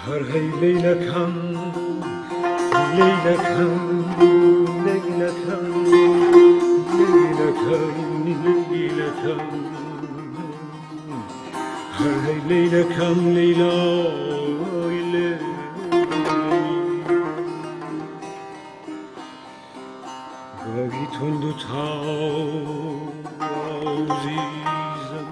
Hey leylakam, leylakam, leylakam, leylakam, leylakam. Hey leylakam, leyla, leyla. گاهی تند و تازیزم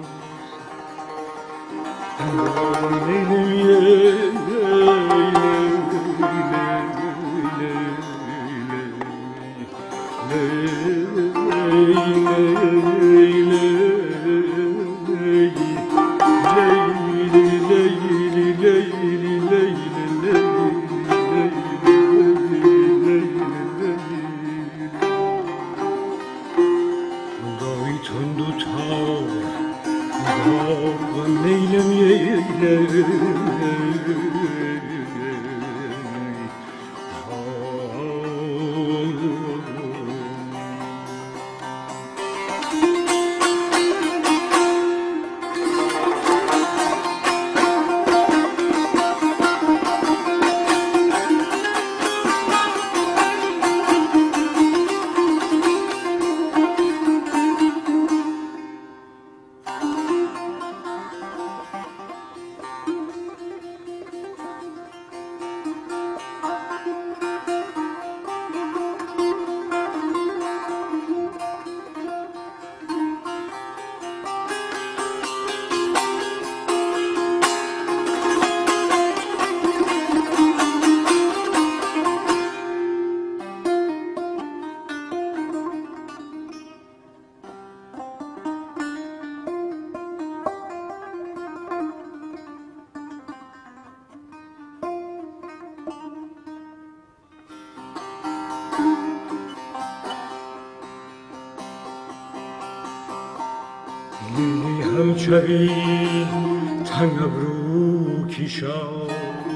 لیلی همچوی تنگ ابرو کیشا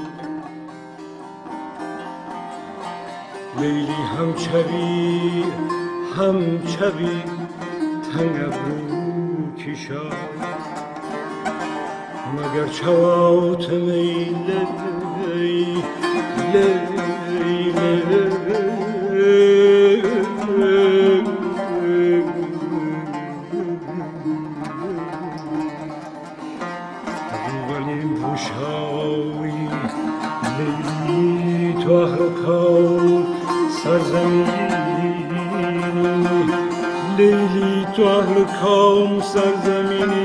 لیلی همچوی تنگ ابرو کیشا مگر چوات میله لیلی تو اهرکام سرزمینی لیلی تو اهرکام سرزمینی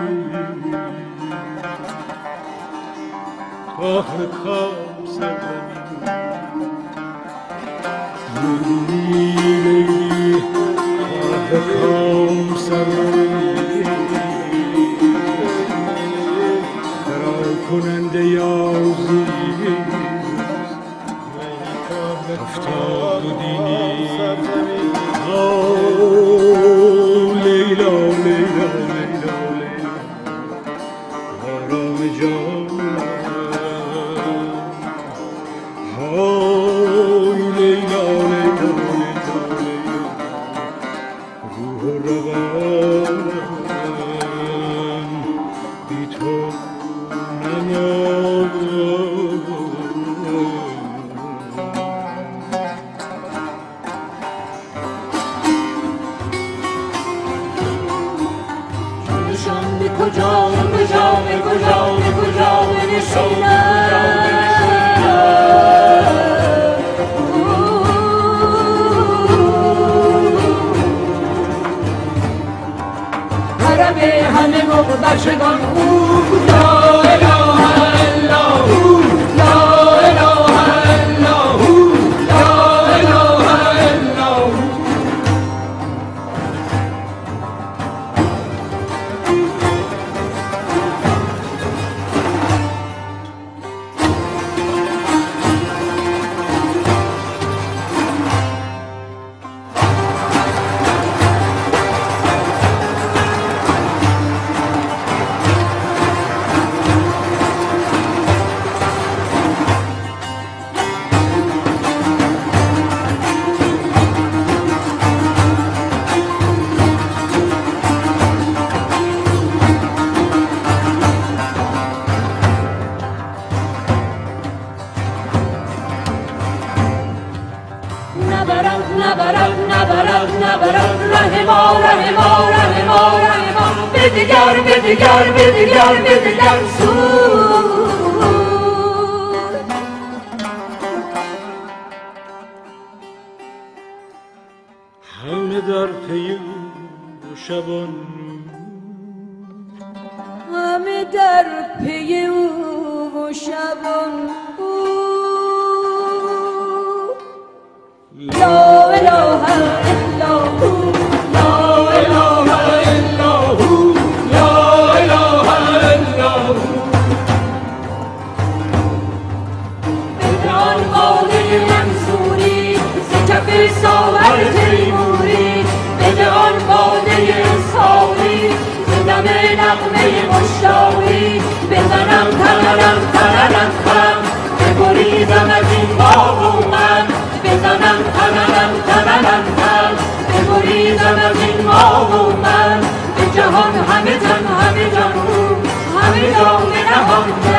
تو اهرکام سرزمینی لیلی تو اهرکام سرزمینی کننده یازی افتاد و دینی لیلا لیلا لیلا لیلا آرام جان لیلا لیلا لیلا لیلا روح و روان بی تو به کجا بنشینم حرم همه مقدشگان او کجا اله الا نبرد ره ما ره ما ره ما ره ما به دیگر به دیگر به دیگر به دیگر سود همه در پی او شبان همه در پی او و شبان لا اله الا هو لا اله الا هو لا اله الا هو بدان قاضی منصوری ز کف ساور تیموری بدان قاضی ساوی ز دم نغمه مشتاقی بزنم تننم تننم تن بگریزم از این باغ و من بزنم تننم تننم تن بگریزم از این باغ و من به جهان همه تن همه جان همه جان نهان